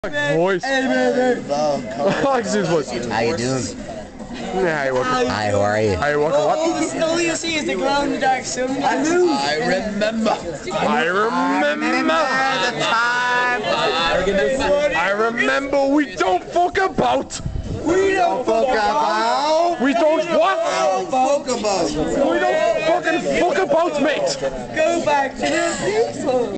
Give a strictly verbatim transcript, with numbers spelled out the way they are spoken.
Voice. Hey, baby. Alex's voice. How you doing? Yeah, you welcome. Hi, how are you? Hi, welcome. What? All, this, all you see is the glow in the dark sun. I remember. I remember the time. I remember we don't fuck about. We don't fuck about. We don't what? Fuck about. We don't fucking fuck about, mate. Go back to the people.